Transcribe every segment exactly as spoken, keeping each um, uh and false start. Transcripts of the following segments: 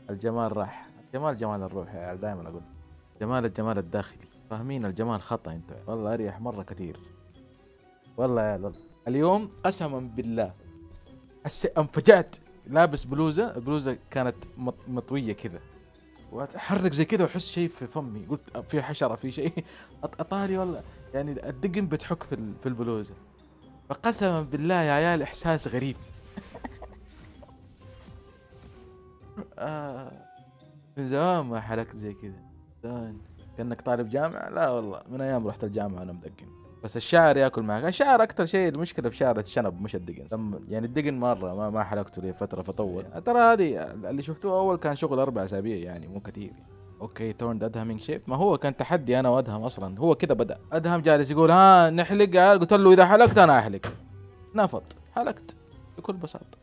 الجمال راح، الجمال جمال الروح يا عيال، دائما اقول جمال الجمال الداخلي. فاهمين الجمال خطأ انت والله، اريح مرة كثير والله يا والله. اليوم قسما بالله حس انفجعت، لابس بلوزة، البلوزة كانت مط- مطوية كذا، واتحرك زي كذا واحس شيء في فمي، قلت في حشرة في شيء. أط- اطاري والله، يعني الدقن بتحك في ال- في البلوزة. فقسما بالله يا عيال احساس غريب. آه، من زمان ما حلقت زي كذا. زمان. كأنك طالب جامعة؟ لا والله، من ايام رحت الجامعة وانا مدقن. بس الشعر ياكل معك، الشعر اكثر شيء المشكلة في شعر الشنب مش الدقن. لما يعني الدقن مرة ما ما حلقته لي فترة فطول. ترى هذه اللي شفتوه اول كان شغل اربع اسابيع يعني مو كثير. اوكي تورند ادهمينج شيب، ما هو كان تحدي انا وادهم اصلا، هو كذا بدأ. ادهم جالس يقول ها نحلق، قلت له اذا حلقت انا احلق. نفط حلقت بكل بساطة.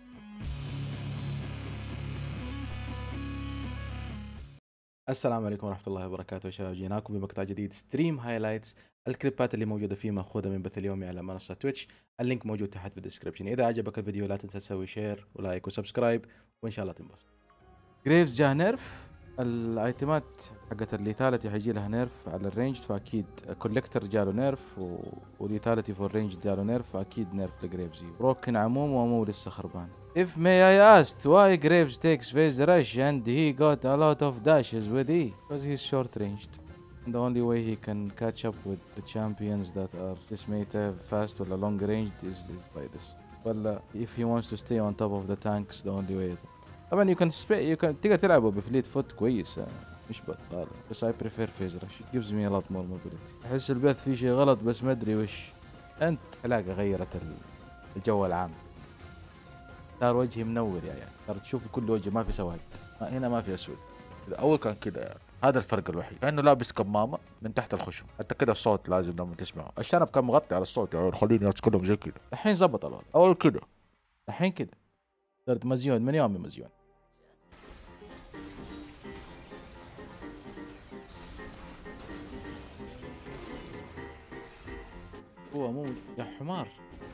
السلام عليكم ورحمة الله وبركاته يا شباب، جيناكم بمقطع جديد ستريم هايلايتس. الكليبات اللي موجودة فيه مأخوذة من بث اليومي على منصة تويتش، اللينك موجود تحت في الديسكربشن. إذا عجبك الفيديو لا تنسى تسوي شير ولايك وسبسكرايب، وإن شاء الله تنبسط. جريفز جاه نيرف، الايتمات حقت الليتاليتي حيجي لها نيرف على الرينج، فاكيد كوليكتر جاله نيرف و... وليتاليتي فور رينج جاله نيرف، فاكيد نيرف لجريفز. بروكن عموم ومو لسه خربان. If may I ask why Graves takes phase rush and he got a lot of dashes with E? Because he's short ranged. And the only way he can catch up with the champions that are this meta fast or long ranged is, is by this. Well, uh, if he wants to stay on top of the tanks, the only way. طبعا you can spray, you can تقدر تلعبه بفليت فوت كويس، مش بطال، بس I prefer phase rush. It gives me a lot more mobility. احس البث فيه شيء غلط بس ما ادري وش. انت علاقة غيرت الجو العام، صار وجهي منور يا يعني، صار تشوف كل وجه ما في سواد، هنا ما في اسود. اول كان كذا يعني. هذا الفرق الوحيد، انه لابس كمامه من تحت الخشم، حتى كذا الصوت لازم لما تسمعه. الشنب كان مغطي على الصوت يعني خليني اتكلم زي كذا. الحين زبط الوضع، اول كذا الحين كذا صرت مزيون من يومي مزيون. هو مو يا حمار.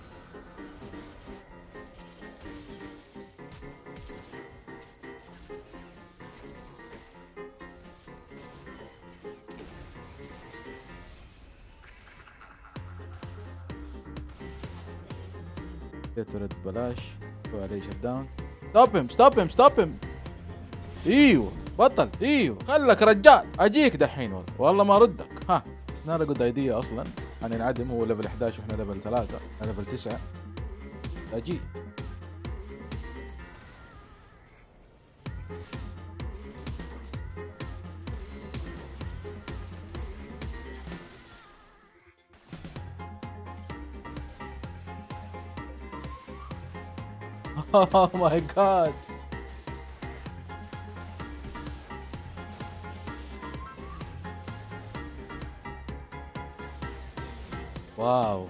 ترد بلاش، شو عليه شت داون. ستوب هيم ستوب هيم ستوب هيم. ايوه بطل، ايوه خلك رجال، اجيك دحين والله والله ما ردك. ها بس نارا جود ايديا اصلا حننعدم، هو ليفل احد عشر واحنا ليفل ثلاثة، انا ليفل تسعة. اجي. Oh my god. واو.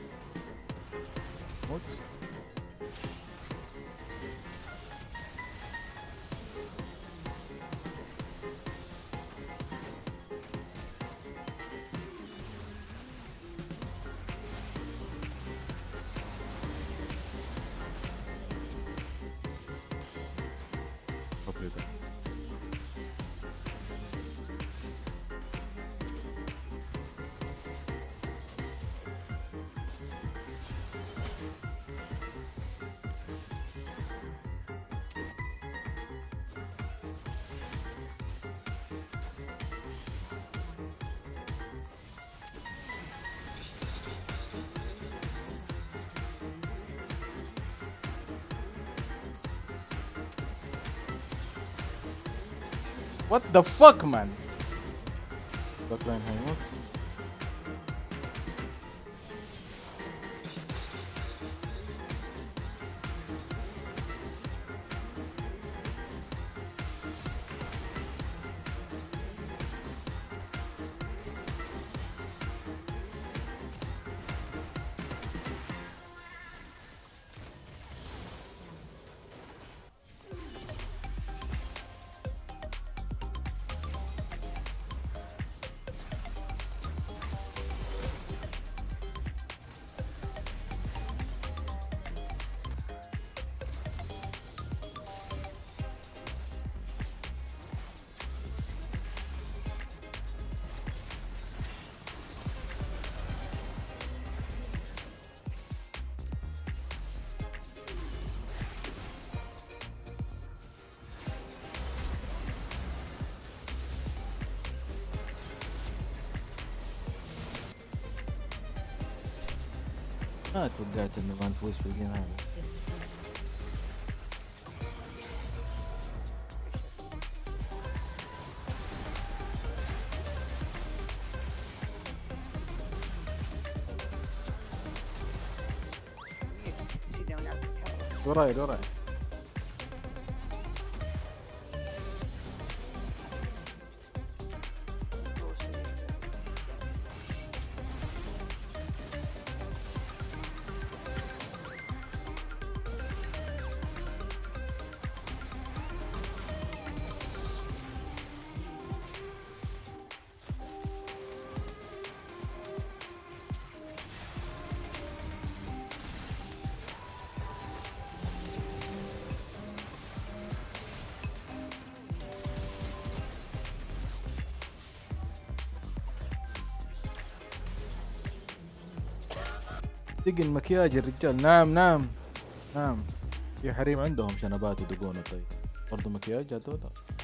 موت. What the fuck man. باك لاين هيموت. ما توقعت انه ما نفوز في الجيم هذا. وراي وراي. دق المكياج الرجال. نعم نعم نعم. في حريم عندهم شنبات ودقونه. طيب برضو مكياج هذول.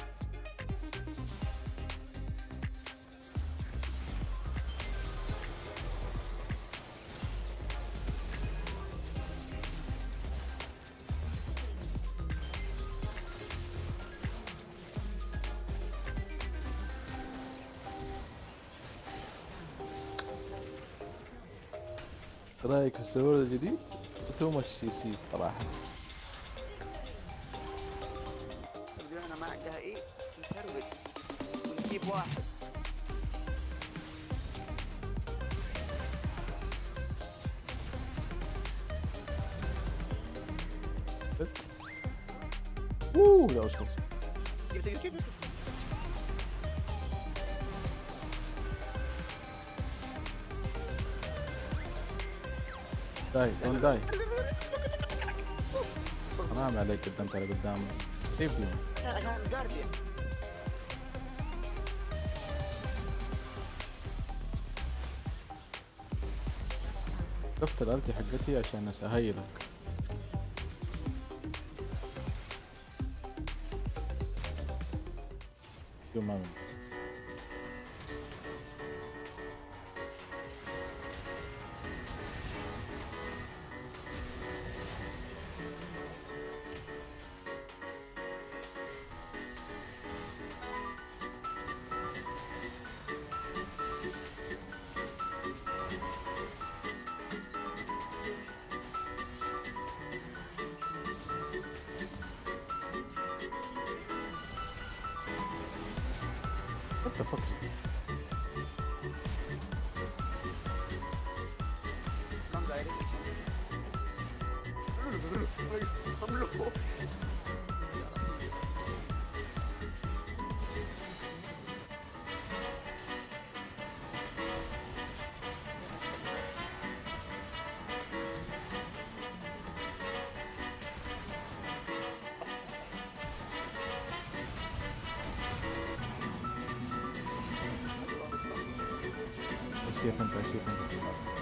رايك في السرور الجديد؟ توماس سي سي صراحة. انا ما عندها ايه نتهرب ونجيب واحد. اوه يا اشخاص. داي دون داي. حرام عليك قدمت على قدام. كيف دي؟ شفت الالتي حقتي عشان اسهيلك. شو ما من. What the fuck is this? اسيف انت اسيف انت.